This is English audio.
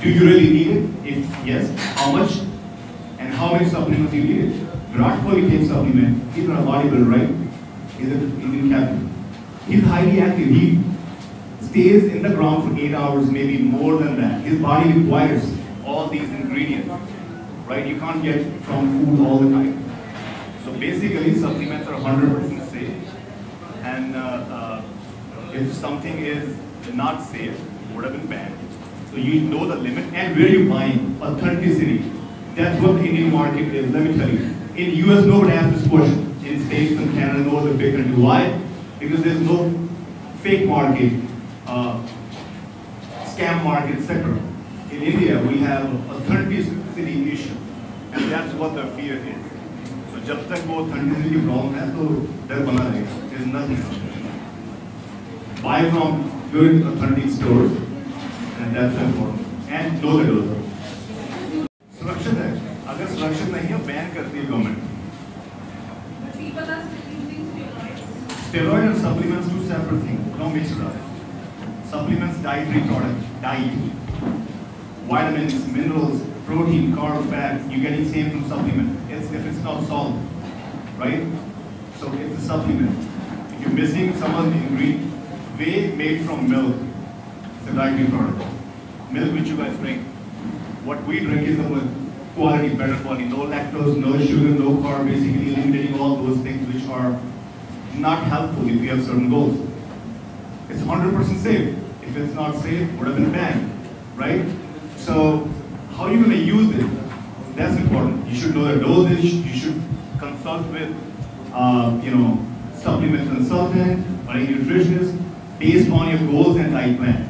Do you really need it? If yes, how much? And how many supplements you need? Virat Kohli takes supplement. He's not a bodybuilder, right? He's an Indian captain. He's highly active. He stays in the ground for 8 hours, maybe more than that. His body requires all these ingredients, right? You can't get from food all the time. So basically, supplements are 100% safe. And if something is not safe, would have been banned. So you know the limit and where you're buying. Authenticity. That's what the Indian market is, let me tell you. In US, nobody has this push. In States and Canada, no other big country. Why? Because there's no fake market, scam market, etc. In India, we have authenticity issue. And that's what the fear is. So जब तक वो authenticity problem है, तो डर बना रहेगा. There's nothing else. Buy from good authentic stores, and that's important. And know the dose. सुरक्षित है. अगर सुरक्षित नहीं है, बैन करती है government. Steroid and supplements, two separate things. Don't mix it up. Supplements, dietary products, diet, vitamins, minerals, protein, carb, fat. You're getting same from supplement. If it's not salt, right? So it's a supplement. If you're missing some of the ingredient, whey made from milk, it's a dietary product. Milk which you guys drink. What we drink is the quality, better quality. No lactose, no sugar, no carb. Basically eliminating all those things which are not helpful if you have certain goals. It's 100% safe. If it's not safe, would have been banned, right? So how are you going to use it? That's important. You should know the dosage. You should consult with, supplement consultant or a nutritionist based on your goals and diet plan.